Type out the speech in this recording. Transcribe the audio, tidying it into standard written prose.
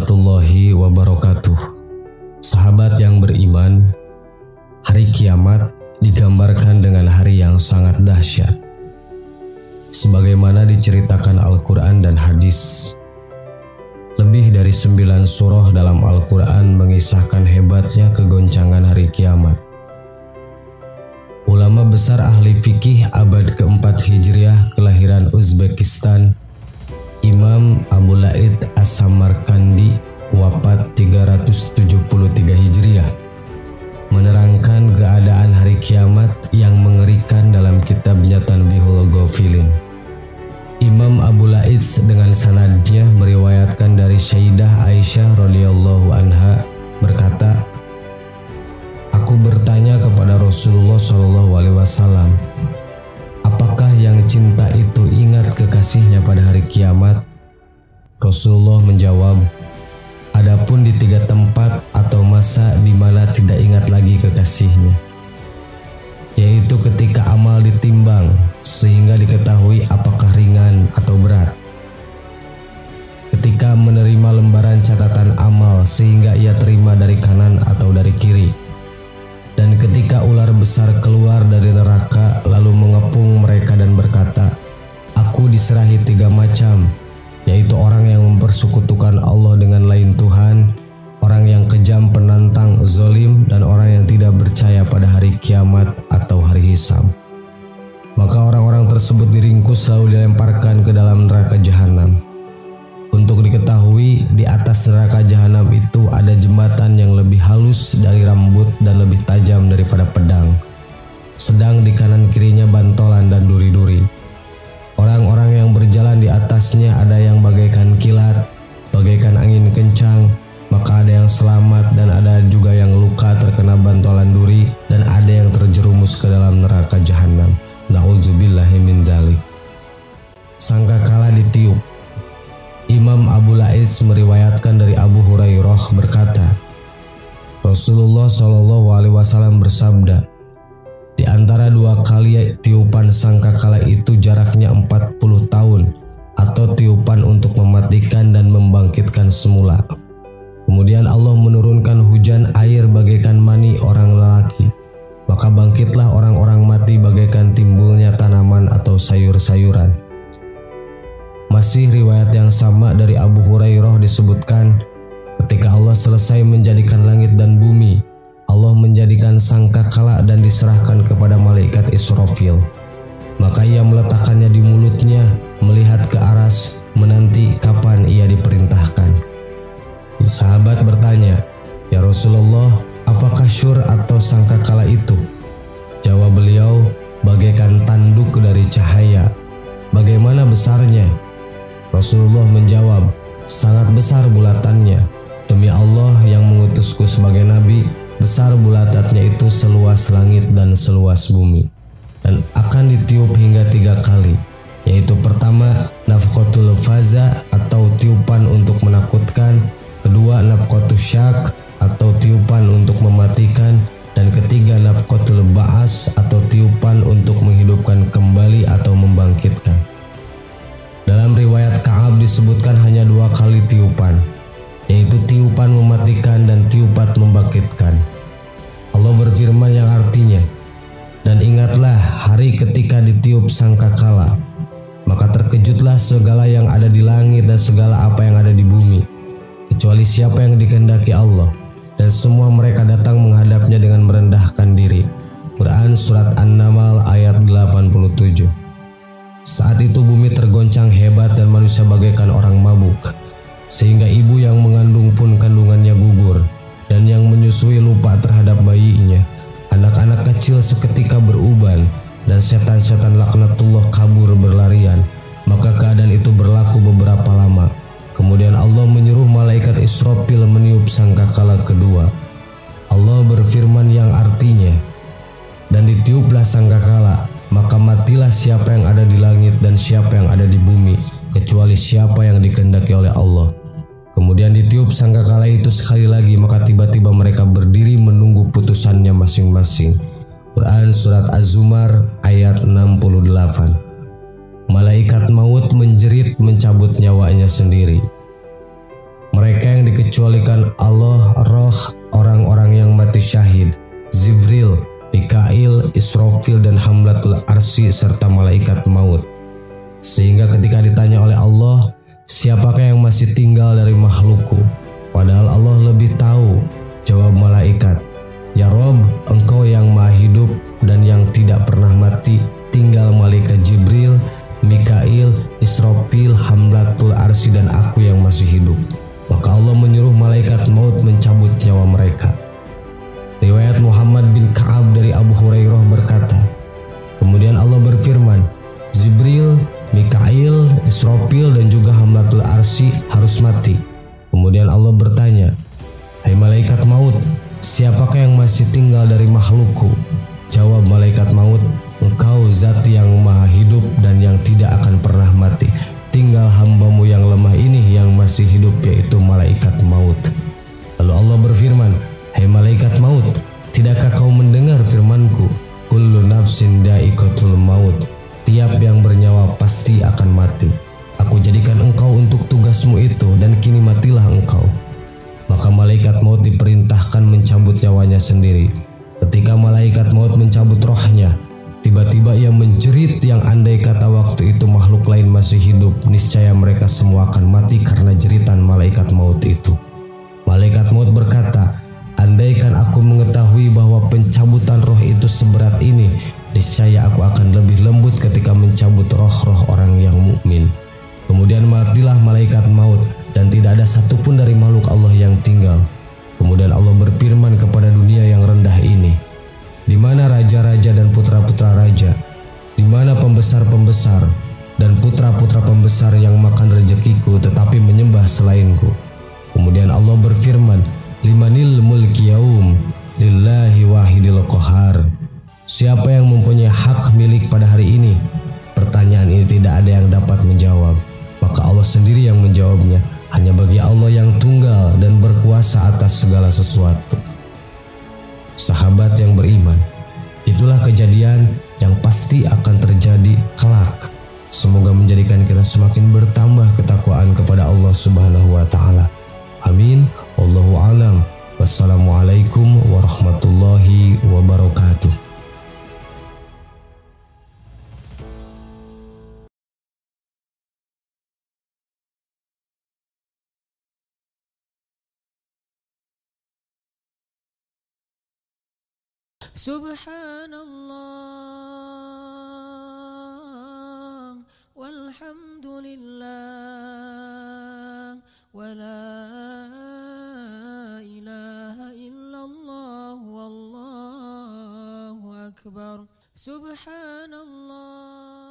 warahmatullahi wabarakatuh. Sahabat yang beriman, hari kiamat digambarkan dengan hari yang sangat dahsyat. Sebagaimana diceritakan Al-Quran dan hadis, lebih dari 9 surah dalam Al-Quran mengisahkan hebatnya kegoncangan hari kiamat. Ulama besar ahli fikih abad keempat Hijriah kelahiran Uzbekistan, Imam Abu Laid As-Samarkandi wafat 373 Hijriah, menerangkan keadaan hari kiamat yang mengerikan dalam kitabnya Tanbihul Ghafilin. Imam Abu Laid dengan sanadnya meriwayatkan dari Sayyidah Aisyah radhiyallahu anha berkata, "Aku bertanya kepada Rasulullah SAW, apakah yang cinta itu ingat kekasihnya pada hari kiamat?" Rasulullah menjawab, "Adapun di 3 tempat atau masa di mana tidak ingat lagi kekasihnya, yaitu ketika amal ditimbang sehingga diketahui apakah ringan atau berat, ketika menerima lembaran catatan amal sehingga ia terima dari kanan atau dari kiri, dan ketika ular besar keluar dari neraka lalu mengepung mereka dan berkata, 'Aku diserahi 3 macam, yaitu orang yang mempersekutukan Allah dengan lain Tuhan, orang yang kejam penantang zolim, dan orang yang tidak percaya pada hari kiamat atau hari hisab.' Maka orang-orang tersebut diringkus lalu dilemparkan ke dalam neraka jahanam. Untuk diketahui, di atas neraka jahanam itu ada jembatan yang lebih halus dari rambut dan lebih tajam daripada pedang. Sedang di kanan kirinya bantolan dan duri-duri. Orang-orang yang berjalan di atasnya ada yang bagaikan kilat, bagaikan angin kencang, maka ada yang selamat dan ada juga yang luka terkena bantolan duri, dan ada yang terjerumus ke dalam neraka jahanam. Na'udzubillahi min dzalik." Sangkakala ditiup. Imam Abu Laid meriwayatkan dari Abu Hurairah berkata, Rasulullah SAW bersabda, "Di antara 2 kali tiupan sangkakala itu jaraknya 40 tahun, atau tiupan untuk mematikan dan membangkitkan semula. Kemudian Allah menurunkan hujan air bagaikan mani orang lelaki, maka bangkitlah orang-orang mati bagaikan timbulnya tanaman atau sayur-sayuran." Masih riwayat yang sama dari Abu Hurairah disebutkan, ketika Allah selesai menjadikan langit dan bumi, Allah menjadikan sangkakala dan diserahkan kepada malaikat Israfil. Maka ia meletakkannya di mulutnya, melihat ke aras, menanti kapan ia diperintahkan. Sahabat bertanya, "Ya Rasulullah, apakah syur atau sangkakala itu?" Jawab beliau, "Bagaikan tanduk dari cahaya." "Bagaimana besarnya?" Rasulullah menjawab, "Sangat besar bulatannya. Demi Allah yang mengutusku sebagai nabi, besar bulatannya itu seluas langit dan seluas bumi. Dan akan ditiup hingga 3 kali, yaitu pertama nafqatul faza atau tiupan untuk menakutkan, kedua nafqatul syak atau tiupan untuk mematikan, dan ketiga nafqatul ba'as atau tiupan untuk menghidupkan kembali atau membangkitkan." Dalam riwayat Ka'ab disebutkan hanya 2 kali tiupan, yaitu tiupan mematikan dan tiupan membangkitkan. Allah berfirman yang artinya, "Dan ingatlah hari ketika ditiup sangkakala, maka terkejutlah segala yang ada di langit dan segala apa yang ada di bumi, kecuali siapa yang dikehendaki Allah, dan semua mereka datang menghadapnya dengan merendahkan diri." Quran Surat An-Naml ayat 87. Saat itu bumi tergoncang hebat dan manusia bagaikan orang mabuk, sehingga ibu yang mengandung pun kandungannya gugur, dan yang menyusui lupa terhadap bayinya. Anak-anak kecil seketika beruban, dan setan-setan laknatullah kabur berlarian. Maka keadaan itu berlaku beberapa lama. Kemudian Allah menyuruh malaikat Israfil meniup sangkakala kedua. Allah berfirman yang artinya, "Dan ditiuplah sangkakala, maka matilah siapa yang ada di langit dan siapa yang ada di bumi, kecuali siapa yang dikehendaki oleh Allah." Kemudian ditiup sangkakala itu sekali lagi, maka tiba-tiba mereka berdiri menunggu putusannya masing-masing. Quran Surat Az-Zumar ayat 68. Malaikat maut menjerit mencabut nyawanya sendiri. Mereka yang dikecualikan Allah roh orang-orang yang mati syahid, Jibril, Mikail, Israfil dan Hamlatul Arsy serta malaikat maut. Sehingga ketika ditanya oleh Allah, siapakah yang masih tinggal dari makhlukku? Padahal Allah lebih tahu. Jawab malaikat, ya Rob, engkau yang maha hidup dan yang tidak pernah mati, tinggal malaikat Jibril, Mikail, Israfil, Hamlatul Arsy dan aku yang masih hidup. Maka Allah menyuruh malaikat maut mencabut nyawa mereka. Riwayat Muhammad bin Ka'ab dari Abu Hurairah berkata, kemudian Allah berfirman, Jibril, Mikail, Israfil dan juga Hamlatul Arsy harus mati. Kemudian Allah bertanya, hai malaikat maut, siapakah yang masih tinggal dari makhlukku? Jawab malaikat maut, engkau zat yang maha hidup dan yang tidak akan pernah mati. Tinggal hambamu yang lemah ini yang masih hidup, yaitu malaikat maut. Lalu Allah berfirman, hai malaikat maut, tidakkah kau mendengar firmanku? Kullu nafsin da'iqatul maut. Tiap yang bernyawa pasti akan mati. Aku jadikan engkau untuk tugasmu itu dan kini matilah engkau. Maka malaikat maut diperintahkan mencabut nyawanya sendiri. Ketika malaikat maut mencabut rohnya, tiba-tiba ia menjerit yang andai kata waktu itu makhluk lain masih hidup, niscaya mereka semua akan mati karena jeritan malaikat maut itu. Malaikat maut berkata, andaikan aku mengetahui bahwa pencabutan roh itu seberat ini, niscaya aku akan lebih lembut ketika mencabut roh-roh orang yang mukmin. Kemudian matilah malaikat maut dan tidak ada satupun dari makhluk Allah yang tinggal. Kemudian Allah berfirman kepada dunia yang rendah ini, di mana raja-raja dan putra-putra raja? Di mana pembesar-pembesar dan putra-putra pembesar yang makan rezekiku tetapi menyembah selainku? Kemudian Allah berfirman, limanil mulki yaum, lillahi wahidil qahar. Siapa yang mempunyai hak milik pada hari ini? Pertanyaan ini tidak ada yang dapat menjawab. Maka Allah sendiri yang menjawabnya. Hanya bagi Allah yang tunggal dan berkuasa atas segala sesuatu. Sahabat yang beriman, itulah kejadian yang pasti akan terjadi kelak. Semoga menjadikan kita semakin bertambah ketakwaan kepada Allah Subhanahu wa Ta'ala. Amin. Wallahu a'lam. Wassalamualaikum warahmatullahi wabarakatuh. Subhanallah walhamdulillah wala ilaha illallah wallahu akbar. Subhanallah